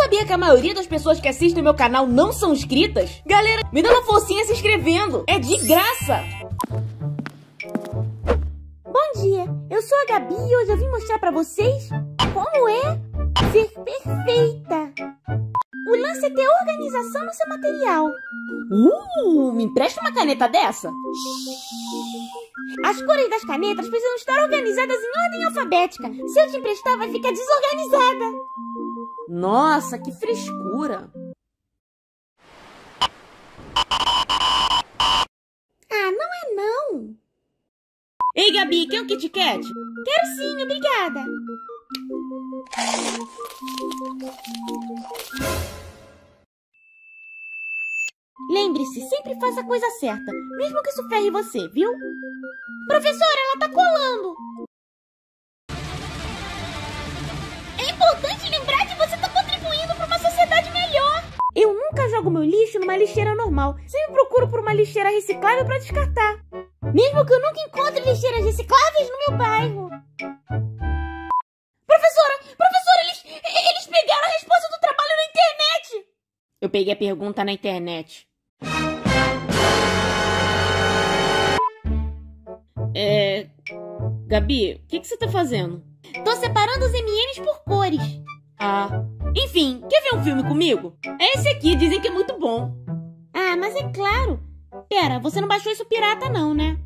sabia que a maioria das pessoas que assistem meu canal não são inscritas? Galera, me dá uma forcinha se inscrevendo. É de graça. Bom dia, eu sou a Gabi e hoje eu vim mostrar pra vocês como é ser perfeita. O lance é ter organização no seu material. Me empresta uma caneta dessa? As cores das canetas precisam estar organizadas em ordem alfabética. Se eu te emprestar, vai ficar desorganizada. Nossa, que frescura. Ah, não é não. Ei, Gabi, quer um Kit Kat? Quero sim, obrigada. Lembre-se, sempre faça a coisa certa, mesmo que isso ferre você, viu? Professora, ela tá colando. É importante lembrar que você tá contribuindo para uma sociedade melhor. Eu nunca jogo meu lixo numa lixeira normal. Sempre procuro por uma lixeira reciclável para descartar. Mesmo que eu nunca encontre lixeiras recicláveis no meu bairro. Professora, eles pegaram a resposta do trabalho na internet. Eu peguei a pergunta na internet. Gabi, o que você tá fazendo? Tô separando os M&M's por cores. Enfim, quer ver um filme comigo? É esse aqui, dizem que é muito bom. Ah, mas é claro. Pera, você não baixou isso pirata não, né?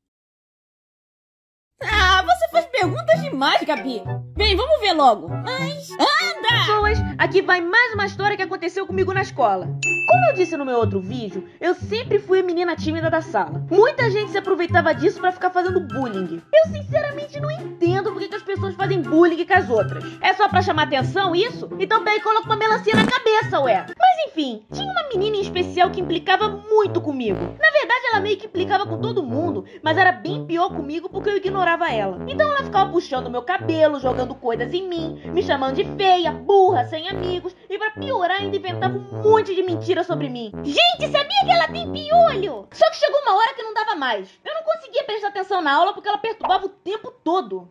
Você faz perguntas demais, Gabi. Vem, vamos ver logo. Mas... Anda! Pessoas, aqui vai mais uma história que aconteceu comigo na escola. Como eu disse no meu outro vídeo, eu sempre fui a menina tímida da sala. Muita gente se aproveitava disso pra ficar fazendo bullying. Eu sinceramente não entendo por que as pessoas fazem bullying com as outras. É só pra chamar atenção isso? Então pega e coloca uma melancia na cabeça, ué. Mas enfim, tinha uma menina em especial que implicava muito comigo. Na verdade, ela meio que implicava com todo mundo, mas era bem pior comigo porque eu ignorava ela. Então ela ficava puxando meu cabelo, jogando coisas em mim, me chamando de feia, burra, sem amigos, e pra piorar ainda inventava um monte de mentira sobre mim. Gente, sabia que ela tem piolho? Só que chegou uma hora que não dava mais. Eu não conseguia prestar atenção na aula porque ela perturbava o tempo todo.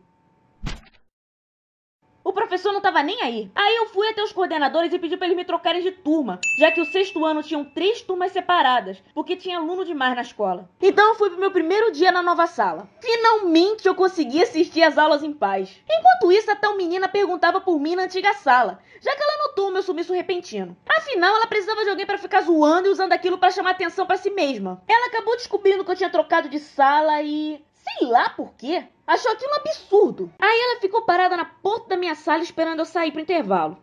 O professor não tava nem aí. Aí eu fui até os coordenadores e pedi pra eles me trocarem de turma, já que o 6º ano tinham 3 turmas separadas, porque tinha aluno demais na escola. Então eu fui pro meu primeiro dia na nova sala. Finalmente eu consegui assistir às aulas em paz. Enquanto isso, a tal menina perguntava por mim na antiga sala, já que ela notou o meu sumiço repentino. Afinal, ela precisava de alguém pra ficar zoando e usando aquilo pra chamar atenção pra si mesma. Ela acabou descobrindo que eu tinha trocado de sala e... sei lá por quê. Achou aquilo um absurdo. Aí ela ficou parada na porta da minha sala esperando eu sair pro intervalo.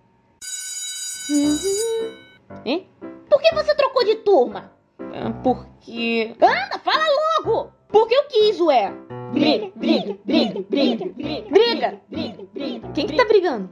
Hein? Por que você trocou de turma? Porque... Anda, fala logo! Porque eu quis, ué. Briga. Quem que tá brigando?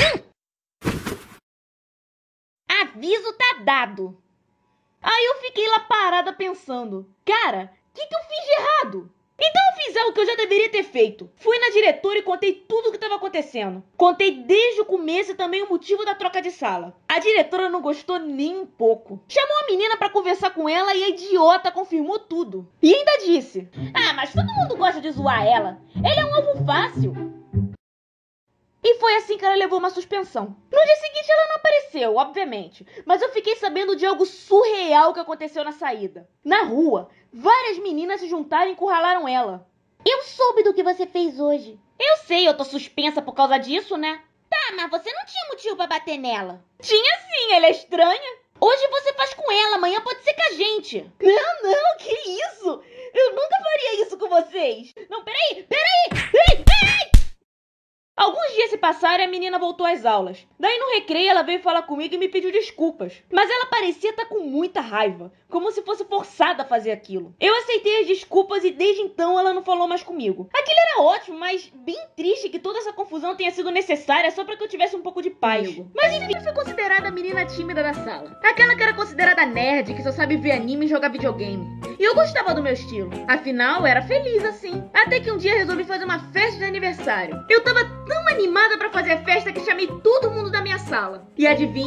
Aviso tá dado. Aí eu fiquei lá parada pensando. Cara, o que eu fiz de errado? Então eu fiz algo que eu já deveria ter feito. Fui na diretora e contei tudo o que estava acontecendo. Contei desde o começo e também o motivo da troca de sala. A diretora não gostou nem um pouco. Chamou a menina pra conversar com ela e a idiota confirmou tudo. E ainda disse: mas todo mundo gosta de zoar ela. Ele é um alvo fácil. E foi assim que ela levou uma suspensão. No dia seguinte ela não apareceu, obviamente. Mas eu fiquei sabendo de algo surreal que aconteceu na saída. Na rua, várias meninas se juntaram e encurralaram ela. Eu soube do que você fez hoje. Eu sei, eu tô suspensa por causa disso, né? Tá, mas você não tinha motivo pra bater nela. Tinha sim, ela é estranha. Hoje você faz com ela, amanhã pode ser com a gente. Não, que isso? Eu nunca faria isso com vocês. Não, peraí! Ei! Alguns dias se passaram e a menina voltou às aulas. Daí no recreio ela veio falar comigo e me pediu desculpas. Mas ela parecia estar com muita raiva, como se fosse forçada a fazer aquilo. Eu aceitei as desculpas e desde então ela não falou mais comigo. Aquilo era ótimo, mas bem triste que toda essa confusão tenha sido necessária só para que eu tivesse um pouco de paz. Mas enfim, eu fui considerada a menina tímida da sala. Aquela que era considerada nerd, que só sabe ver anime e jogar videogame. E eu gostava do meu estilo. Afinal, eu era feliz assim. Até que um dia resolvi fazer uma festa de aniversário. Eu tava tão animada pra fazer a festa que chamei todo mundo da minha sala. E adivinha?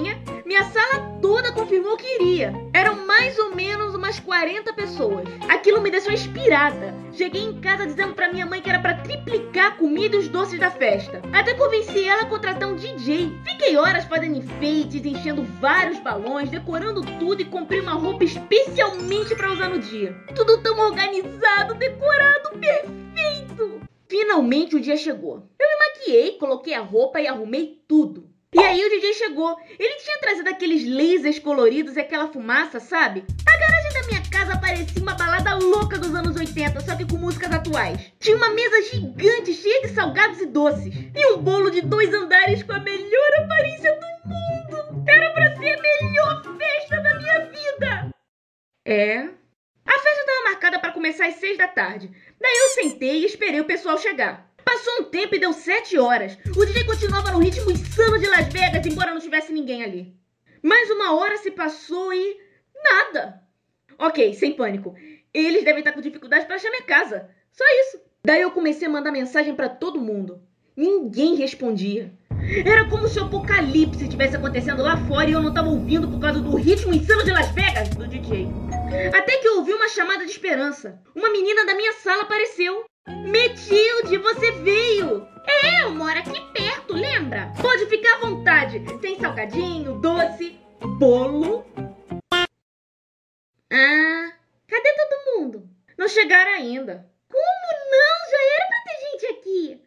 minha sala toda confirmou que iria. Eram mais ou menos umas 40 pessoas. Aquilo me deixou inspirada. Cheguei em casa dizendo pra minha mãe que era pra triplicar a comida e os doces da festa. Até convenci ela a contratar um DJ. Fiquei horas fazendo enfeites, enchendo vários balões, decorando tudo e comprei uma roupa especialmente pra usar no dia. Tudo tão organizado, decorado, perfeito! Finalmente o dia chegou. Eu me maquiei, coloquei a roupa e arrumei tudo. E aí o DJ chegou. Ele tinha trazido aqueles lasers coloridos e aquela fumaça, sabe? A garagem da minha casa parecia uma balada louca dos anos 80, só que com músicas atuais. Tinha uma mesa gigante, cheia de salgados e doces. E um bolo de 2 andares com a melhor aparência do mundo. Era pra ser a melhor festa da minha vida. A festa estava marcada para começar às 6 da tarde. Daí eu sentei e esperei o pessoal chegar. Passou um tempo e deu 7 horas. O DJ continuava no ritmo insano de Las Vegas, embora não tivesse ninguém ali. Mais 1 hora se passou e... nada. Ok, sem pânico. Eles devem estar com dificuldade para achar minha casa. Só isso. Daí eu comecei a mandar mensagem para todo mundo. Ninguém respondia. Era como se o apocalipse estivesse acontecendo lá fora e eu não estava ouvindo por causa do ritmo insano de Las Vegas do DJ. Até que eu ouvi uma chamada de esperança. Uma menina da minha sala apareceu. Metilde, você veio! Eu moro aqui perto, lembra? Pode ficar à vontade. Tem salgadinho, doce, bolo. Cadê todo mundo? Não chegaram ainda. Como não? Já era pra ter gente aqui.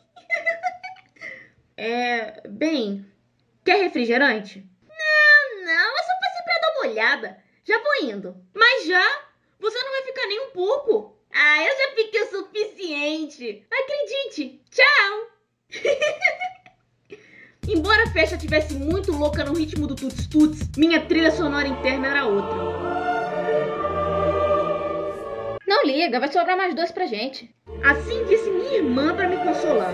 Bem, quer refrigerante? Não, é só passei pra dar uma olhada. Já vou indo. Mas já? Você não vai ficar nem um pouco. Eu já fiquei o suficiente. Acredite. Tchau. Embora a festa estivesse muito louca no ritmo do Tuts Tuts, minha trilha sonora interna era outra. Não liga, vai sobrar mais 2 pra gente. Assim disse minha irmã pra me consolar.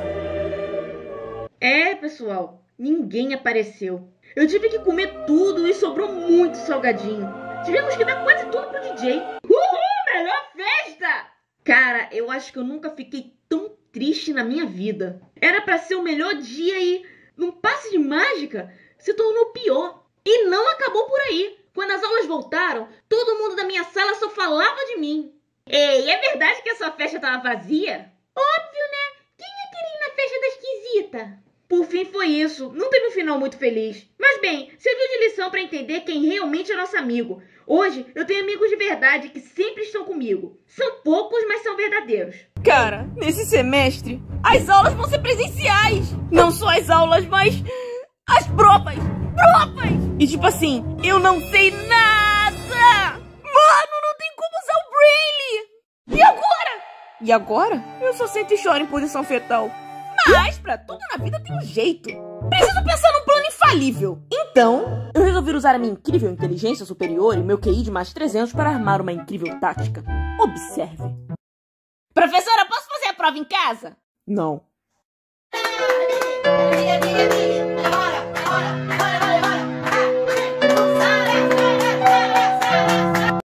Pessoal, ninguém apareceu. Eu tive que comer tudo e sobrou muito salgadinho. Tivemos que dar quase tudo pro DJ. Uhul, melhor festa! Cara, eu acho que eu nunca fiquei tão triste na minha vida. Era pra ser o melhor dia e, num passe de mágica, se tornou pior. E não acabou por aí. Quando as aulas voltaram, todo mundo da minha sala só falava de mim. Ei, é verdade que a sua festa tava vazia? Óbvio, né? Quem ia querer ir na festa da esquisita? Por fim foi isso. Não teve um final muito feliz. Mas bem, serviu de lição pra entender quem realmente é nosso amigo. Hoje eu tenho amigos de verdade que sempre estão comigo. São poucos, mas são verdadeiros. Cara, nesse semestre, as aulas vão ser presenciais. Não só as aulas, mas as provas. E tipo assim, eu não sei nada. Mano, não tem como usar o Braille. E agora? Eu só sento e choro em posição fetal. Mas pra tudo na vida tem um jeito. Preciso pensar num plano infalível. Então, eu resolvi usar a minha incrível inteligência superior e meu QI de mais 300 para armar uma incrível tática. Observe. Professora, posso fazer a prova em casa? Não.